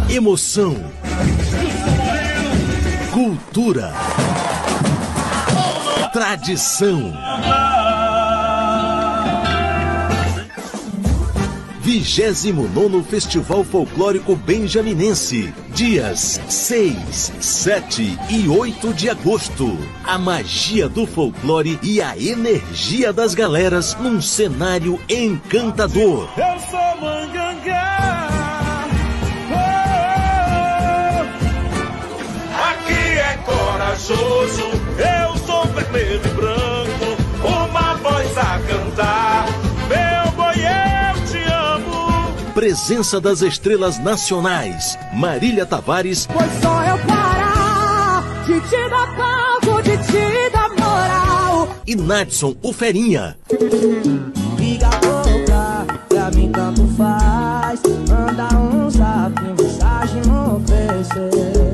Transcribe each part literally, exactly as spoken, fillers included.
Emoção, cultura, tradição. vigésimo nono Festival Folclórico Benjaminense, dias seis, sete e oito de agosto. A magia do folclore e a energia das galeras num cenário encantador. Eu sou Mangangá. Oh, aqui é corajoso. Eu sou vermelho e branco, uma voz a cantar. Meu boi, eu te amo. Presença das estrelas nacionais, Marília Tavares. Pois só eu parar de te dar palco, de te dar moral. E Nadson, o Ferinha. Liga a boca, pra mim tanto faz. Manda um zap, mensagem no P C.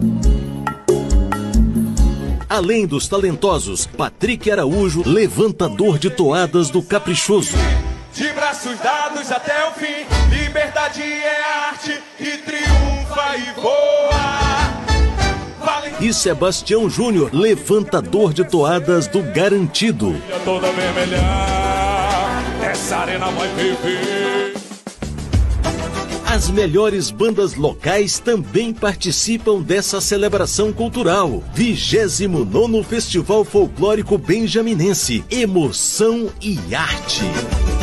Além dos talentosos, Patrick Araújo, levantador de toadas do Caprichoso. De braços dados até o fim, liberdade é arte e triunfa e voa. Vale... E Sebastião Júnior, levantador de toadas do Garantido. Toda vermelha, essa arena vai viver. As melhores bandas locais também participam dessa celebração cultural. vigésimo nono Festival Folclórico Benjaminense. Emoção e arte.